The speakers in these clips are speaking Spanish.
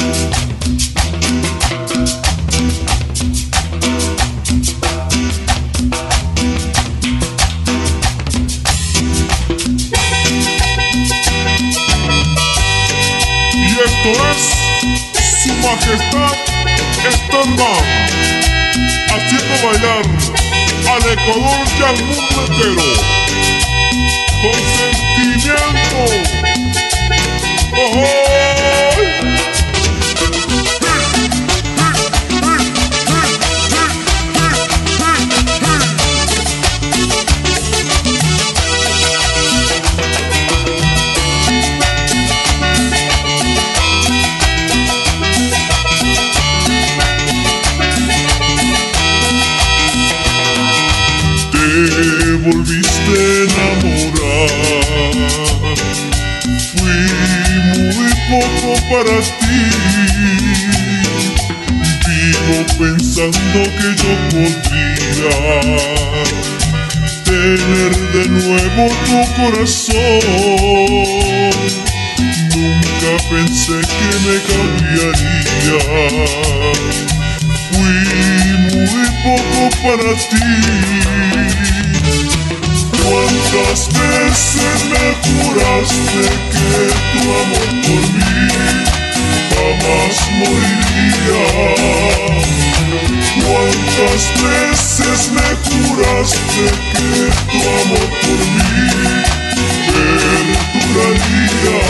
Esto es Su Majestad Starman, haciendo bailar al Ecuador y al mundo entero con sentimiento. ¡Oh! Te volviste a enamorar, fui muy poco para ti. Vivo pensando que yo podría tener de nuevo tu corazón. Nunca pensé que me cambiaría. Fui muy poco para ti. ¿Cuántas veces me juraste que tu amor por mí jamás moriría? ¿Cuántas veces me juraste que tu amor por mí perduraría?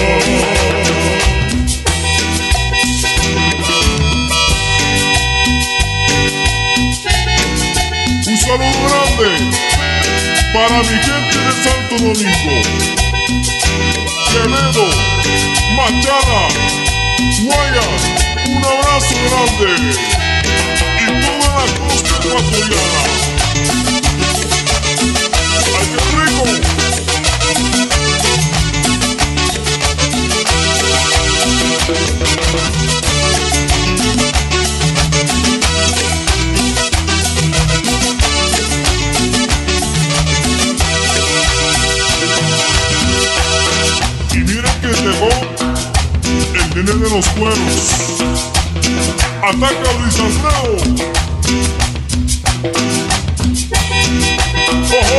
Un saludo grande para mi gente de Santo Domingo, Quevedo, Machada, Guayas, un abrazo grande, y toda la costa ecuatoriana. ¡Ay, qué rico! Llegó el nene de los cueros. Ataca Luis Alfredo. ¡Oh!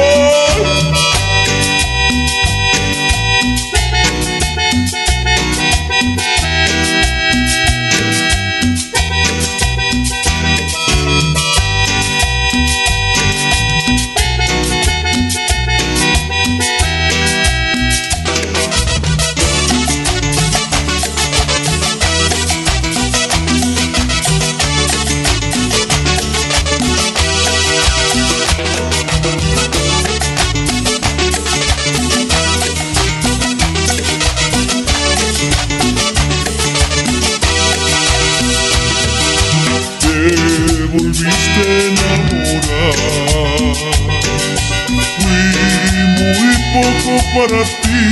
Volviste a enamorar, fui muy poco para ti.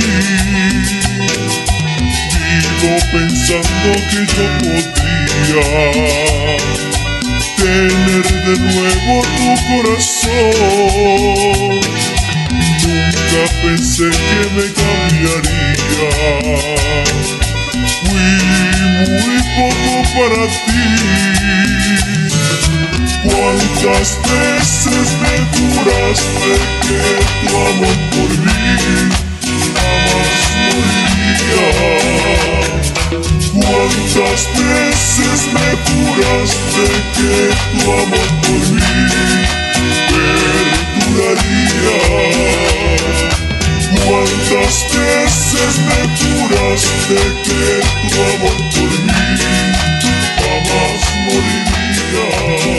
Vivo pensando que yo podría tener de nuevo tu corazón. Nunca pensé que me cambiaría. Fui muy poco para ti. ¿Cuántas veces me juraste que tu amor por mí jamás moriría? ¿Cuántas veces me juraste que tu amor por mí perduraría? ¿Cuántas veces me juraste que tu amor por mí jamás moriría?